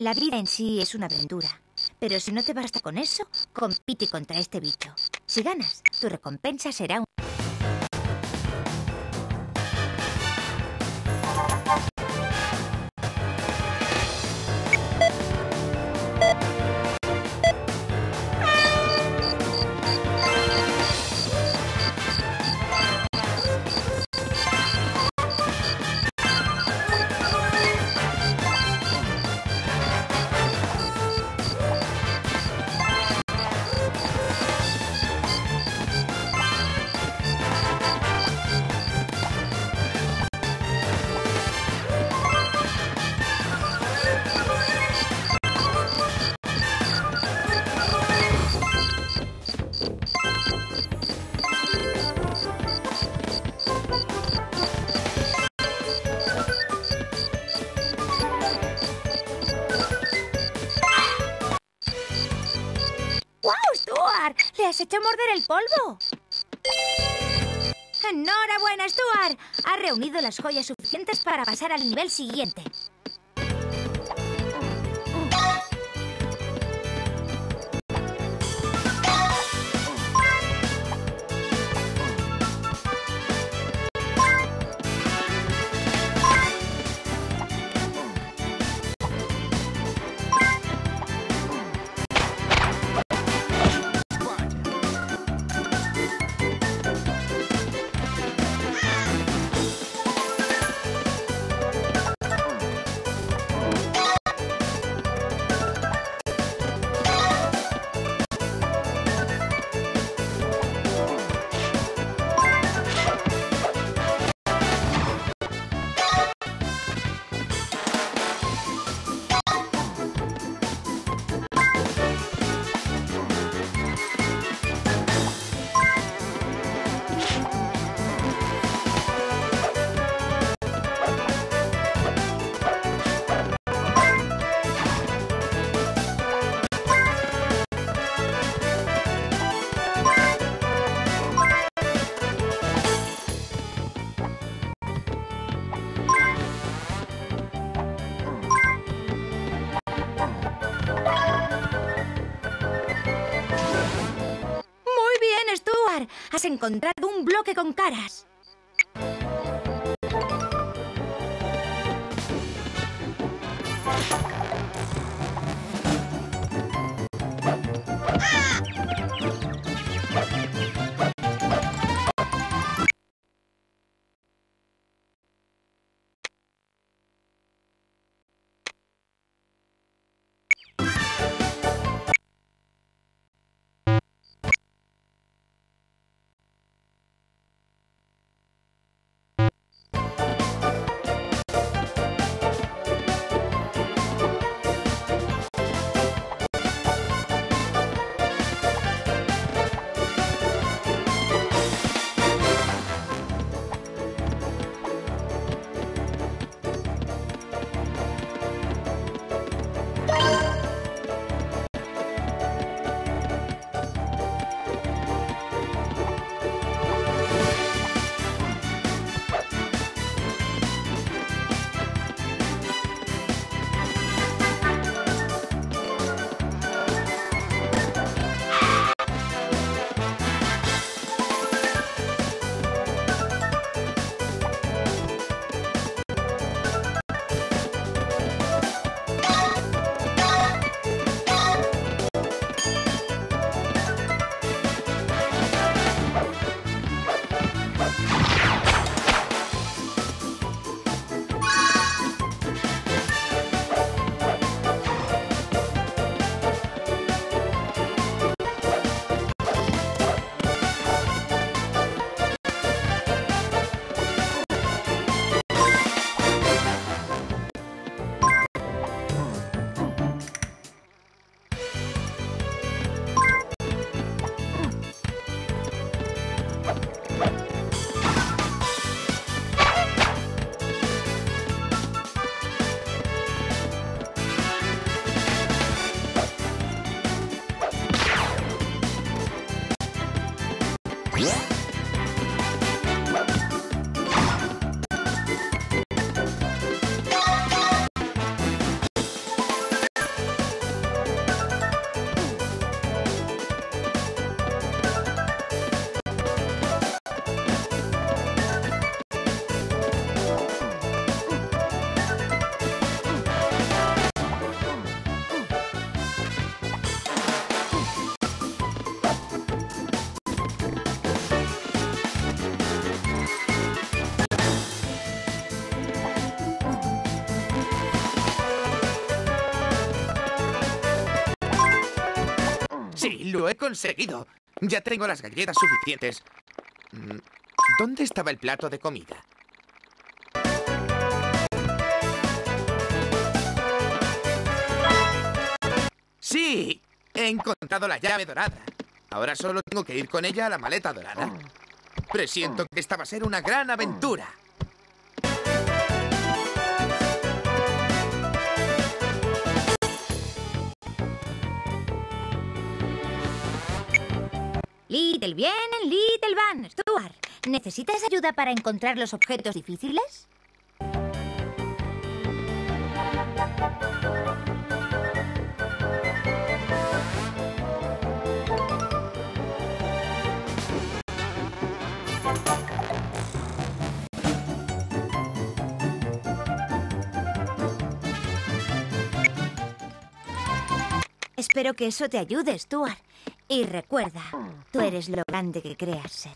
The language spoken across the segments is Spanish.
La vida en sí es una aventura. Pero si no te basta con eso, compite contra este bicho. Si ganas, tu recompensa será un... ¡Guau, Stuart! ¡Le has hecho morder el polvo! ¡Enhorabuena, Stuart! Has reunido las joyas suficientes para pasar al nivel siguiente. ¡Muy bien, Stuart! Has encontrado un bloque con caras. Sí, lo he conseguido. Ya tengo las galletas suficientes. ¿Dónde estaba el plato de comida? ¡Sí! He encontrado la llave dorada. Ahora solo tengo que ir con ella a la maleta dorada. Presiento que esta va a ser una gran aventura. Little bien, Little Van. Stuart, ¿necesitas ayuda para encontrar los objetos difíciles? Espero que eso te ayude, Stuart. Y recuerda, tú eres lo grande que creas ser.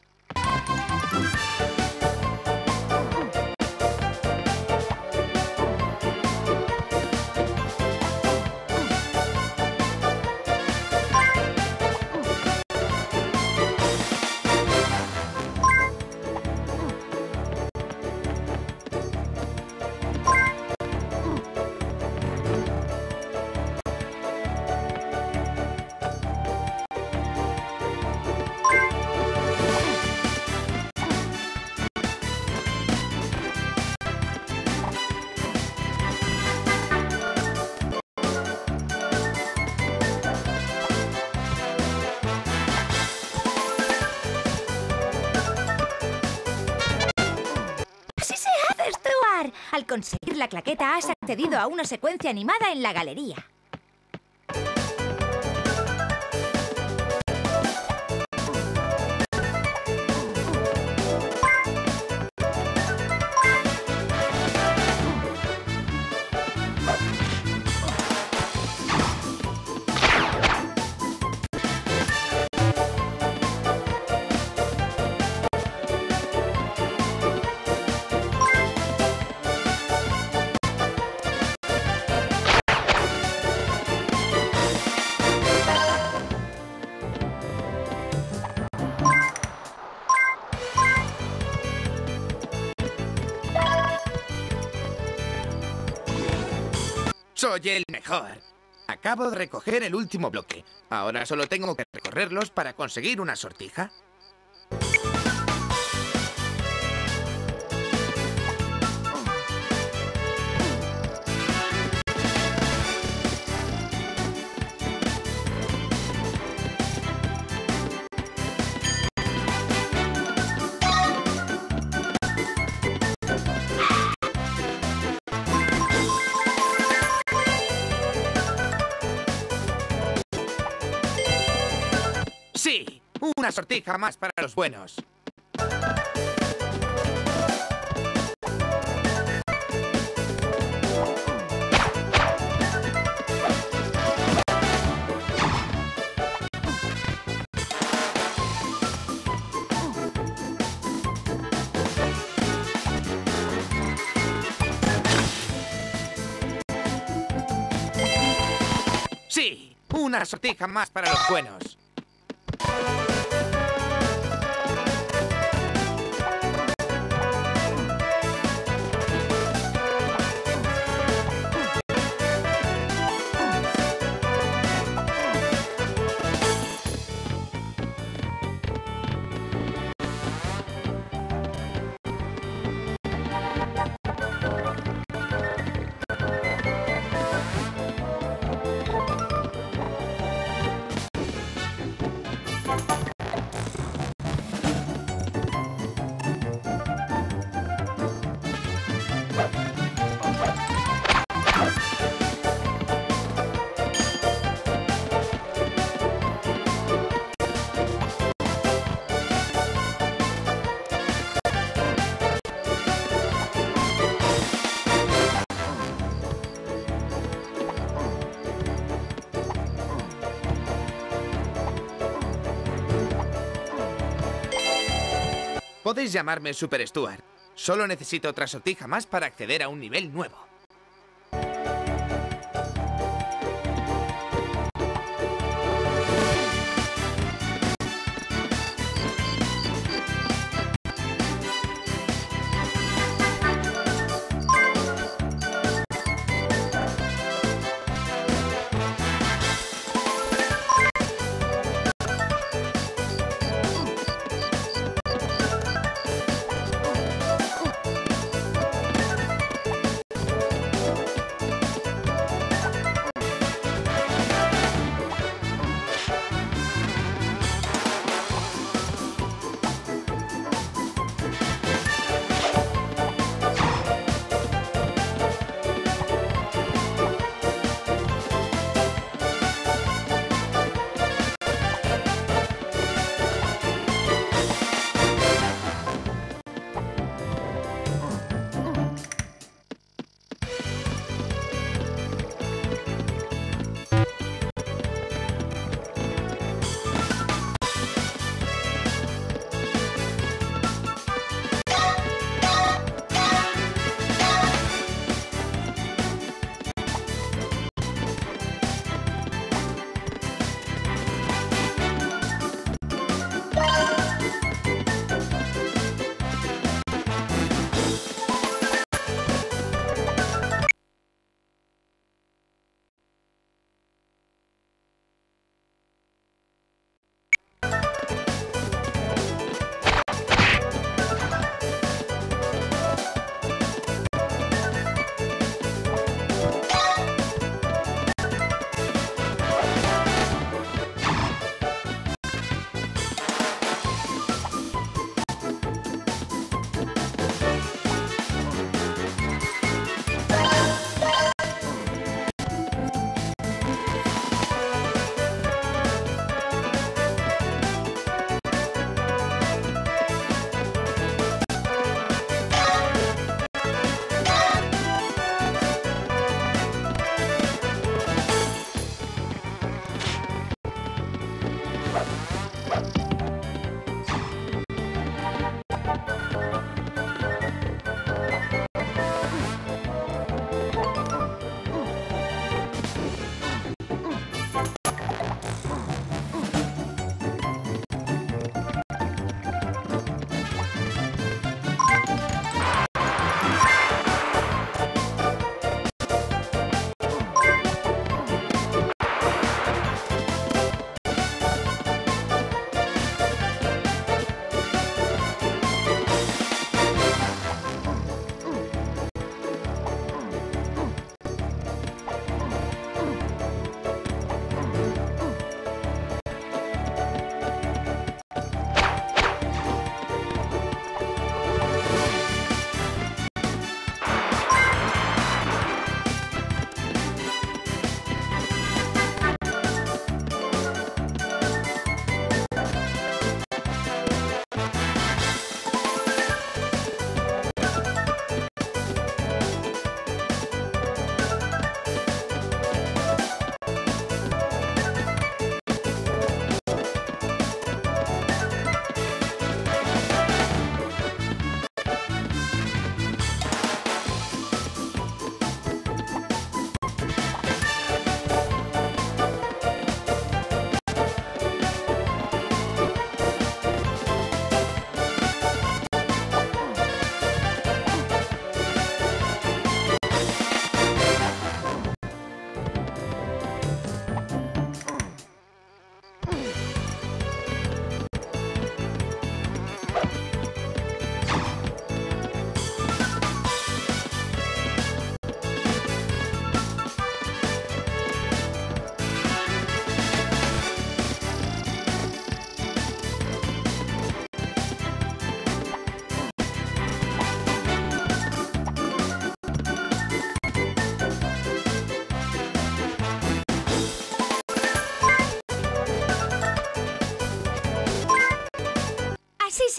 Al conseguir la claqueta has accedido a una secuencia animada en la galería. ¡Soy el mejor! Acabo de recoger el último bloque. Ahora solo tengo que recorrerlos para conseguir una sortija. ¡Sí! ¡Una sortija más para los buenos! ¡Sí! ¡Una sortija más para los buenos! Podéis llamarme Super Stuart. Solo necesito otra sortija más para acceder a un nivel nuevo.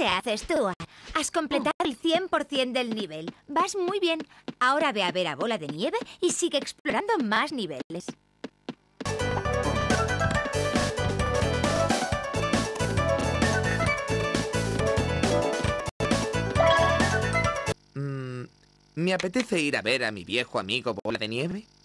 se hace, Stuart. Has completado el 100% del nivel. Vas muy bien. Ahora ve a ver a Bola de Nieve y sigue explorando más niveles. Me apetece ir a ver a mi viejo amigo Bola de Nieve.